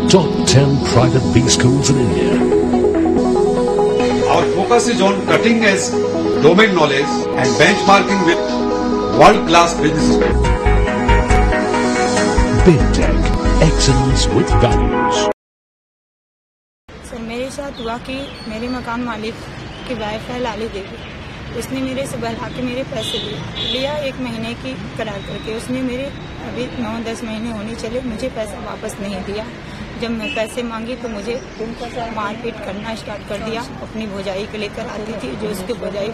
top 10 private B schools in India. Our focus is on cutting edge domain knowledge and benchmarking with world-class business. BidTech, excellence with values. Sir मेरे साथ हुआ कि मेरे मकान मालिक की वाइफ है लाली देवी, उसने मेरे से बहला के मेरे पैसे लिया 1 महीने की करार करके। उसने मेरे अभी 9-10 महीने होने चले, मुझे पैसा वापस नहीं दिया। जब मैं पैसे मांगी तो मुझे मारपीट करना स्टार्ट कर दिया। अपनी भौजाई को लेकर आती थी, जो उसकी भौजाई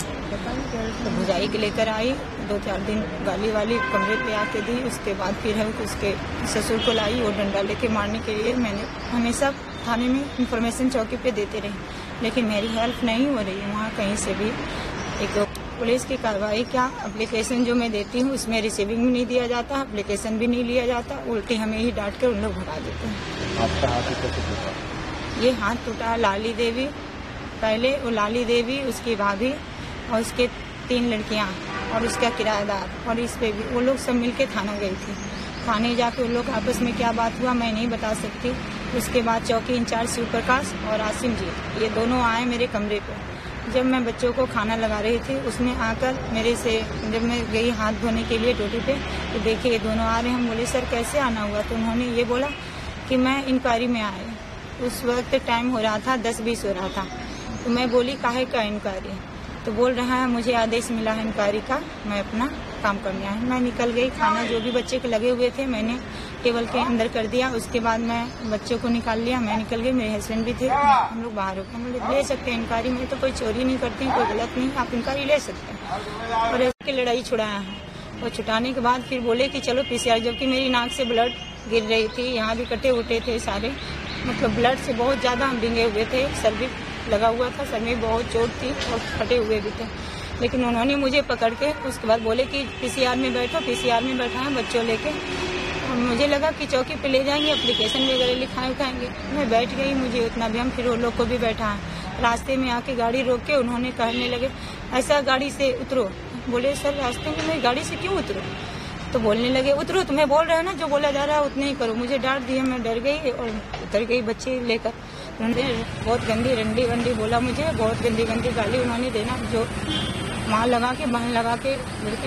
तो भौजाई को लेकर आई, 2-4 दिन गाली वाली कमरे पे आके दी। उसके बाद फिर है उसके ससुर को लाई और डंडा लेके मारने के लिए। मैंने हमेशा थाने में इंफॉर्मेशन चौकी पे देते रही, लेकिन मेरी हेल्प नहीं हो रही है वहाँ कहीं से भी। एक पुलिस की कार्रवाई क्या, एप्लीकेशन जो मैं देती हूँ उसमें रिसीविंग भी नहीं दिया जाता, एप्लीकेशन भी नहीं लिया जाता, उल्टी हमें ही डांट कर उन लोग भगा देते हैं। आपका हाथ कैसे टूटा? ये हाथ टूटा लाली देवी, पहले वो लाली देवी, उसकी भाभी और उसके 3 लड़कियाँ और उसका किराएदार, और इस पे भी वो लोग सब मिलके थाना गई थी। थाने जाके उन लोग आपस में क्या बात हुआ मैं नहीं बता सकती। उसके बाद चौकी इंचार्ज शिव प्रकाश और आसिम जी, ये दोनों आए मेरे कमरे पे। जब मैं बच्चों को खाना लगा रही थी, उसमें आकर मेरे से, जब मैं गई हाथ धोने के लिए टोटी पे, तो देखिए ये दोनों आ रहे हैं। हम बोले सर कैसे आना हुआ? तो उन्होंने ये बोला कि मैं इंक्वायरी में आए। उस वक्त टाइम हो रहा था 10-20 हो रहा था। तो मैं बोली काहे का इंक्वायरी? तो बोल रहा है मुझे आदेश मिला है इंक्वायरी का, मैं अपना काम करने आया। मैं निकल गई, खाना जो भी बच्चे के लगे हुए थे मैंने टेबल के अंदर कर दिया। उसके बाद मैं बच्चों को निकाल लिया, मैं निकल गई, मेरे हस्बैंड भी थे, हम लोग बाहर होकर हम लोग ले सकते हैं इंक्वायरी में, तो कोई चोरी नहीं करती, कोई गलत नहीं, आप इंक्वायरी ले सकते हैं। और ऐसे लड़ाई छुड़ाया है, और छुटाने के बाद फिर बोले कि चलो PCR, जबकि मेरी नाक से ब्लड गिर रही थी, यहाँ भी कटे उटे थे सारे, मतलब ब्लड से बहुत ज़्यादा हम भींगे हुए थे, सर भी लगा हुआ था, सर में बहुत चोट थी और फटे हुए भी थे। लेकिन उन्होंने मुझे पकड़ के उसके बाद बोले कि PCR में बैठो। PCR में बैठा है बच्चों लेके, और मुझे लगा कि चौकी पे ले जाएंगे, एप्लीकेशन वगैरह लिखाए उठाएंगे। मैं बैठ गई, मुझे उतना भी, हम फिर वो लोग को भी बैठा है। रास्ते में आके गाड़ी रोक के उन्होंने कहने लगे ऐसा गाड़ी से उतरो। बोले सर रास्ते में मैं गाड़ी से क्यों उतरूँ? तो बोलने लगे उतरो, तुम्हें बोल रहे हैं ना जो बोला जा रहा है उतने ही करो। मुझे डांट दिया, मैं डर गई और उतर गई बच्चे लेकर। उन्होंने बहुत गंदी रंडी वंडी बोला मुझे, बहुत गंदी गंदी गाली उन्होंने देना, जो माँ लगा के बहन लगा के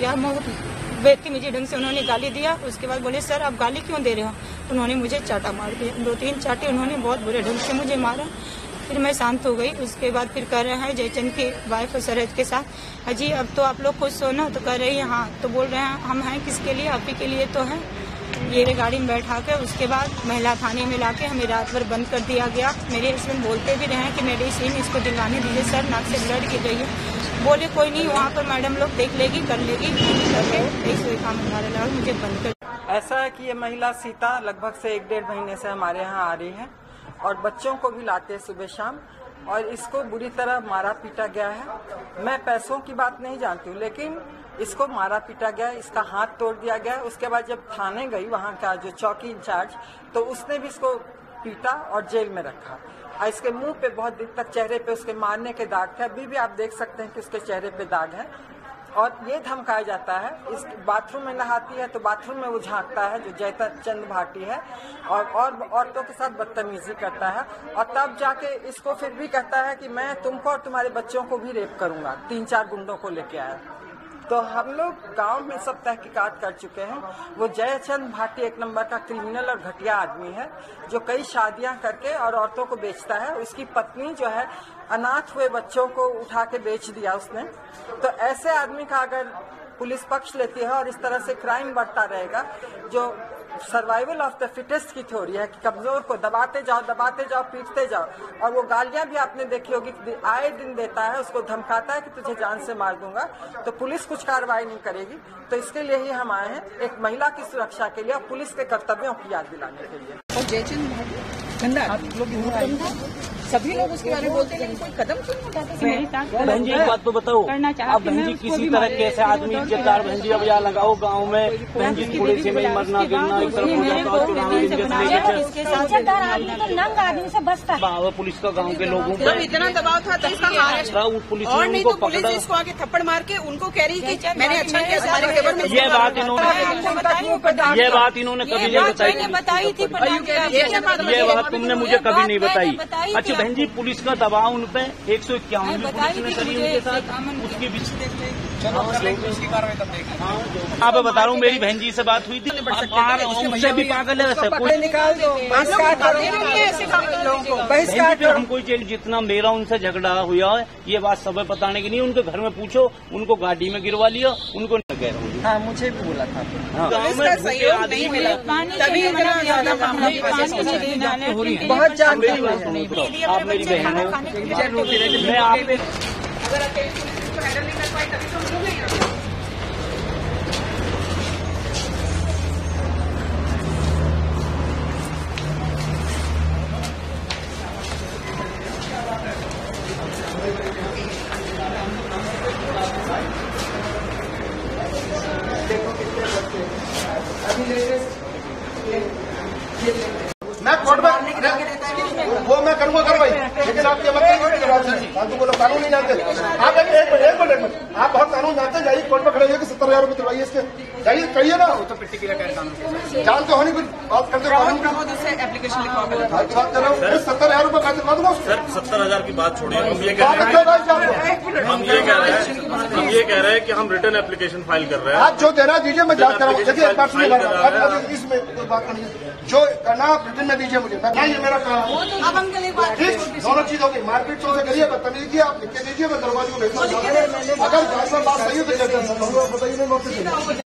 बेटी मुझे ढंग से उन्होंने गाली दिया। उसके बाद बोले सर आप गाली क्यों दे रहे हो? उन्होंने मुझे चाटा मार दिया, 2-3 चाटे उन्होंने बहुत बुरे ढंग से मुझे मारा। फिर मैं शांत हो गई। उसके बाद फिर कह रहे हैं जयचंद की वाइफ और सरहद के साथ, अजी अब तो आप लोग खुश हो ना? तो कह रही है हाँ। तो बोल रहे हैं हम हैं किसके लिए? आप ही के लिए तो हैं। ये गाड़ी में बैठा कर उसके बाद महिला थाने में लाके हमें रात भर बंद कर दिया गया। मेरे हस्बैंड बोलते भी रहे कि मेडिसिन इसको दिलवाने दीजिए सर, नाक से ब्लड गिर रही है। बोले कोई नहीं, वहाँ पर मैडम लोग देख लेगी, कर लेगी, काम लगा मुझे बंद कर। ऐसा है कि ये महिला सीता लगभग से 1-1.5 महीने से हमारे यहाँ आ रही है और बच्चों को भी लाते हैं सुबह शाम, और इसको बुरी तरह मारा पीटा गया है। मैं पैसों की बात नहीं जानती हूँ, लेकिन इसको मारा पीटा गया, इसका हाथ तोड़ दिया गया। उसके बाद जब थाने गई वहाँ का जो चौकी इंचार्ज, तो उसने भी इसको पीटा और जेल में रखा। इसके मुंह पे बहुत दिन तक, चेहरे पे उसके मारने के दाग थे, अभी भी आप देख सकते हैं कि उसके चेहरे पे दाग है। और ये धमकाया जाता है, इस बाथरूम में नहाती है तो बाथरूम में वो झांकता है, जो जयचंद भाटी है, और औरतों के साथ बदतमीजी करता है। और तब जाके इसको फिर भी कहता है कि मैं तुमको और तुम्हारे बच्चों को भी रेप करूंगा। 3-4 गुंडों को लेके आया। तो हम लोग गांव में सब तहकीकात कर चुके हैं। वो जयचंद भाटी 1 नंबर का क्रिमिनल और घटिया आदमी है, जो कई शादियां करके और औरतों को बेचता है। उसकी पत्नी जो है, अनाथ हुए बच्चों को उठा के बेच दिया उसने। तो ऐसे आदमी का अगर पुलिस पक्ष लेती है और इस तरह से क्राइम बढ़ता रहेगा, जो सर्वाइवल ऑफ द फिटेस्ट की थ्योरी है कि कमजोर को दबाते जाओ, पीटते जाओ। और वो गालियां भी आपने देखी होगी, आए दिन देता है, उसको धमकाता है कि तुझे जान से मार दूंगा। तो पुलिस कुछ कार्रवाई नहीं करेगी। तो इसके लिए ही हम आए हैं, एक महिला की सुरक्षा के लिए और पुलिस के कर्तव्यों की याद दिलाने के लिए। और जयचंद भाटी गंदा आप लोग सभी लोग उसके बारे में बोलते हैं, लेकिन कोई कदम क्यों नहीं उठाते? बहन जी एक बात तो बताओ, अब बहन जी किसी तरह कैसे आदमी इज्जतदार बहन जी अब यहाँ लगाओ गाँव में बहन जी थोड़े से में मरना गिरना एक तरफ हो जाता है। इज्जतदार आदमी तो नंग आदमी से बचता है। पुलिस का गाँव के लोगों जब इतना दबाव था तो इसका पुलिस और नहीं तो पुलिस इसको आगे थप्पड़ मार के उनको कह रही कि मैंने अच्छा किया हमारे फेवर में। ये बात इन्होंने कभी नहीं बताई थी। ये बात तुमने मुझे कभी नहीं बताई। अच्छा बहन जी पुलिस का दबाव उन पे 151 पुलिस ने करी उनके साथ उसकी हाँ मैं बता रहा हूँ मेरी बहन जी से बात हुई थी उनसे भी पागल है हम कोई जितना मेरा उनसे झगड़ा हुआ है ये बात सब बताने की नहीं। उनके घर में पूछो उनको गाड़ी में गिरवा लिया उनको न कह रहा हूँ। हाँ मुझे भी बोला था गाँव में सहयोग नहीं मिला तभी इतना ज्यादा बहुत जानते आप मेरी बहन हो मैं आप अगर अकेले को हैंडल नहीं कर पाई तभी तो हम लोग नहीं। मैं कोर्ट में वो मैं करूंगा कार्रवाई, लेकिन आप ये मत फालतू बोलो कानून नहीं जानते आप। एक मिनट आप बहुत कानून जानते हैं। जाइए कोर्ट में खड़े हुए कि 70,000 रुपये दिलवाइए इसके, जाइए करिए ना। तो पिट्टी के जानते हो नहीं कुछ बात करते एप्लीकेशन लिखवा बात कर रहा हूँ। 70,000 रुपये का दिलवा दूंगा सर। 70,000 की बात छोड़िए, हम ये कह रहे हैं कि हम रिटर्न एप्लीकेशन फाइल कर रहे हैं। आप जो देना दीजिए मैं जांच कराऊंगा। देखिए एक बात सुनिए, इसमें कोई बात नहीं जो करना आप रिटर्न में दीजिए मुझे, ये मेरा काम है। दोनों चीज होगी, मारपीट तो करिए, बदतमीजी किया आप लिख के दीजिए, मैं दरवाजे को भेजता हूँ। अगर जांच में बात सही हो तो बताइए नहीं नोटिस।